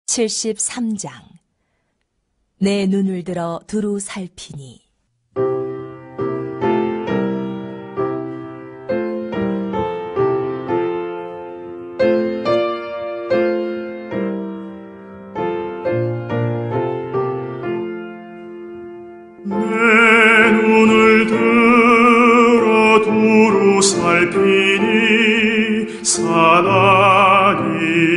73장. 내 눈을 들어 두루 살피니. 내 눈을 들어 두루 살피니 사나니라.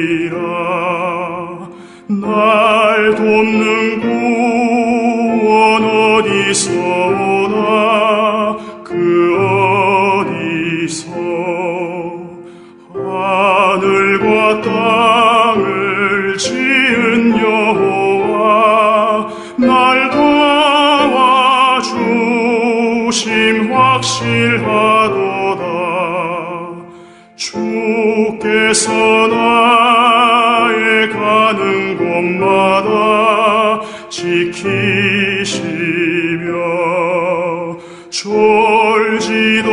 날 돕는 구원 어디서 오나 그 어디서. 하늘과 땅을 지은 여호와 날 도와주심 확실하도다. 주께서 나의 가는 곳마다 지키시며 졸지도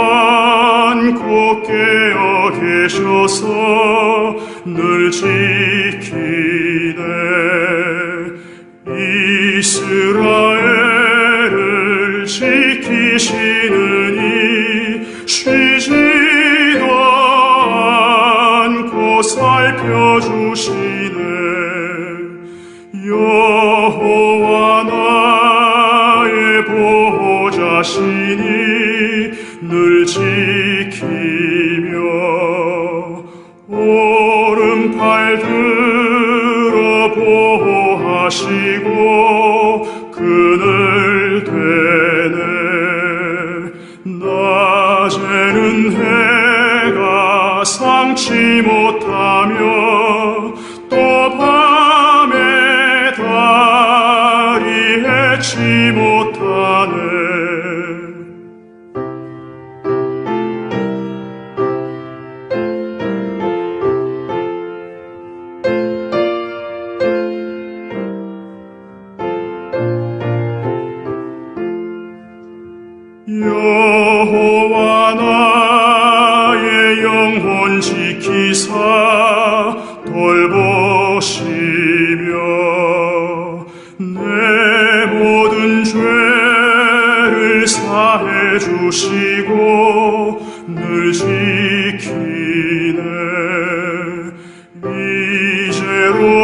않고 깨어 계셔서 늘 지키네. 이스라엘을 지키시느니 쉬지도 않고 살펴주시네. 여호와 나의 보호자시니 늘 지키며 오른팔 들어 보호하시고 그늘 되네. 낮에는 해가 상치 못하며 또 밤에 달이 해치 못하네. 여호와 나의 영혼 지키사 돌보시며 내 모든 죄를 사해 주시고 늘 지키네. 이제로